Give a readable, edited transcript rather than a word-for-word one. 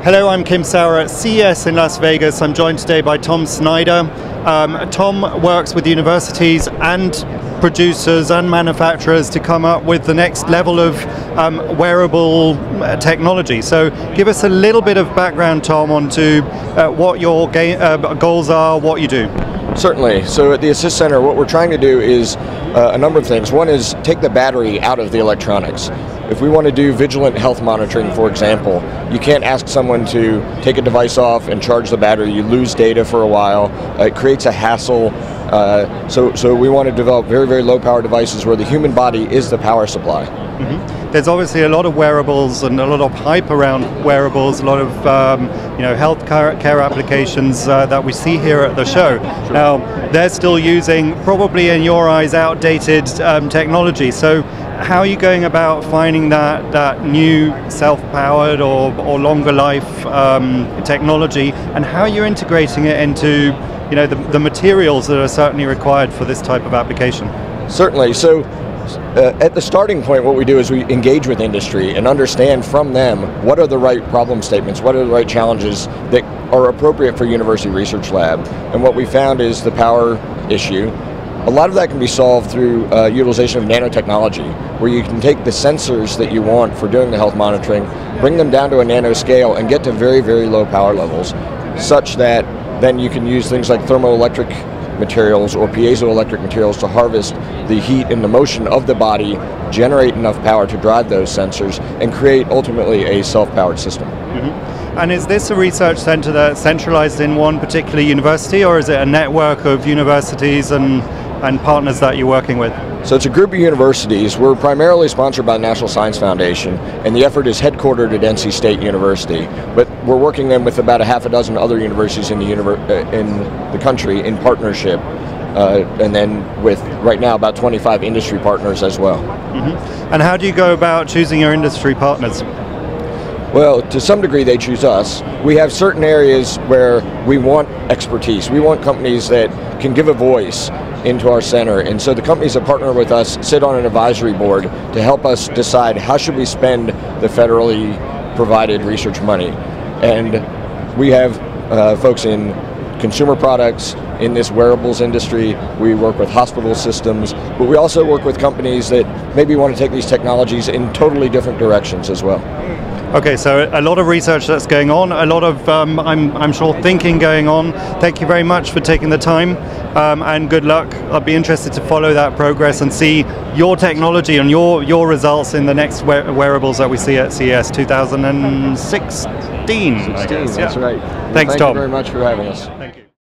Hello, I'm Kim Sauer at CES in Las Vegas. I'm joined today by Tom Syder. Tom works with universities and producers and manufacturers to come up with the next level of wearable technology. So give us a little bit of background, Tom, onto what your goals are, what you do. Certainly. So at the Assist Center, what we're trying to do is a number of things. One is take the battery out of the electronics. If we want to do vigilant health monitoring, for example, you can't ask someone to take a device off and charge the battery. You lose data for a while. It creates a hassle. So we want to develop very, very low power devices where the human body is the power supply. Mm-hmm. There's obviously a lot of wearables and a lot of hype around wearables, a lot of health care applications that we see here at the show. Sure. Now, they're still using, probably in your eyes, outdated technology. So how are you going about finding that new self-powered or longer life technology, and how are you integrating it into the materials that are certainly required for this type of application? Certainly. So at the starting point, what we do is we engage with industry and understand from them what are the right problem statements, what are the right challenges that are appropriate for university research lab. And what we found is the power issue. A lot of that can be solved through utilization of nanotechnology, where you can take the sensors that you want for doing the health monitoring, bring them down to a nanoscale and get to very, very low power levels, such that then you can use things like thermoelectric materials or piezoelectric materials to harvest the heat and the motion of the body, generate enough power to drive those sensors, and create ultimately a self-powered system. Mm-hmm. And is this a research center that's centralized in one particular university, or is it a network of universities and partners that you're working with? So it's a group of universities. We're primarily sponsored by the National Science Foundation, and the effort is headquartered at NC State University. But we're working then with about a half a dozen other universities in the country in partnership, and then with, right now, about 25 industry partners as well. Mm-hmm. And how do you go about choosing your industry partners? Well, to some degree they choose us. We have certain areas where we want expertise. We want companies that can give a voice into our center, and so the companies that partner with us sit on an advisory board to help us decide how should we spend the federally provided research money. And we have folks in consumer products, in this wearables industry. We work with hospital systems, but we also work with companies that maybe want to take these technologies in totally different directions as well. Okay, so a lot of research that's going on, a lot of, I'm sure, thinking going on. Thank you very much for taking the time, and good luck. I'll be interested to follow that progress and see your technology and your results in the next wearables that we see at CES 2016. That's right. Thanks, Tom. Thank you very much for having us. Thank you.